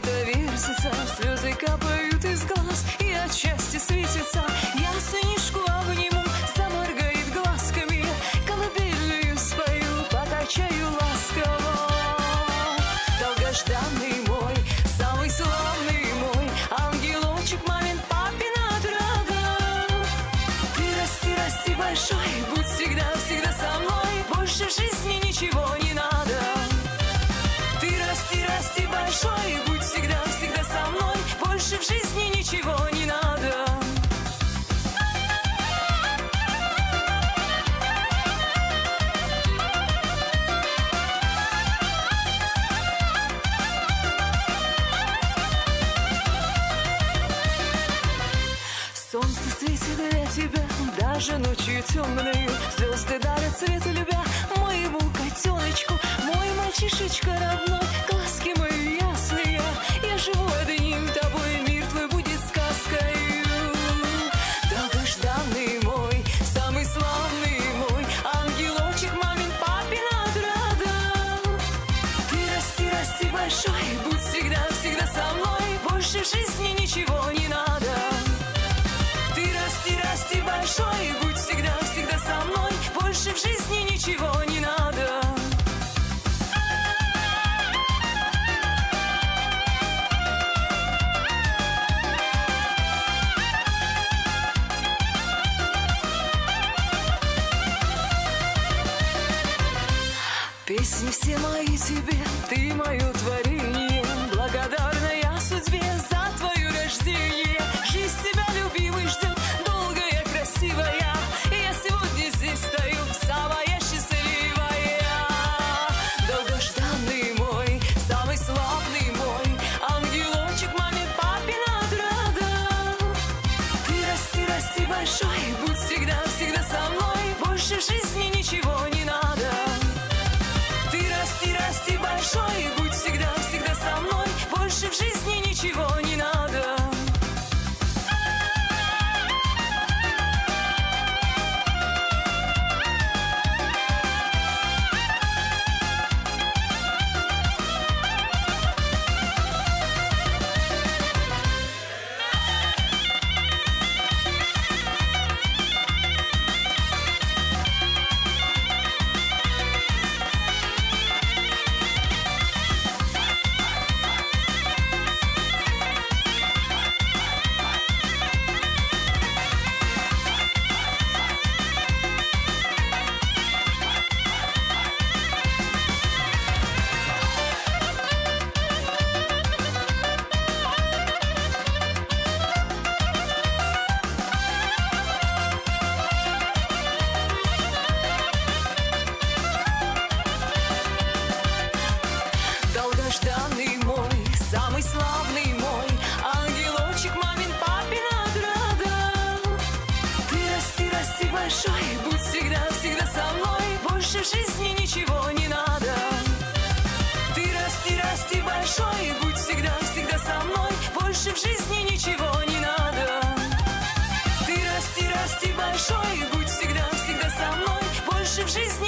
сердце-то вертится, слезы капают из глаз и от счастья светится. Я сынишку обниму, заморгает глазками, колыбельную спою, покачаю ласково. Долгожданный мой, самый славный мой ангелочек, мамин, папин отрада. Ты расти, расти большой, будь всегда, всегда со мной, больше в жизни ничего не надо. Ты расти, расти большой, будь всегда, всегда со мной, больше в жизни ничего не надо. Солнце светит для тебя, даже ночью темною, звезды дарят свет, любя моему котеночку. Мой мальчишечка родной, глазки мои ясные, я живу одним тобой, мир твой будет сказкою. Долгожданный мой, самый славный мой ангелочек, мамин, папин отрада. Ты расти, расти большой, будь всегда, всегда со мной, больше в жизни ничего не надо. Ты расти, расти большой, будь всегда, всегда со мной, больше в жизни ничего не надо. Песни все мои тебе, ты мое творение, благодарна я судьбе за твое рождение. Жизнь тебя, любимый, ждет, долгая, красивая, я сегодня здесь стою, самая счастливая. Долгожданный мой, самый славный мой ангелочек, мамин, папин отрада. Ты расти, расти большой, будь всегда, всегда со мной, больше в жизни ничего не надо. Ты расти, расти большой, будь всегда, всегда со мной, больше в жизни ничего не надо. Долгожданный мой, самый славный мой ангелочек, мамин, папин отрада. Ты расти, расти большой, будь всегда, всегда со мной, больше в жизни ничего не надо. Ты расти, расти большой, будь всегда, всегда со мной, больше в жизни ничего не надо. Ты расти, расти большой, будь всегда, всегда со мной, больше в жизни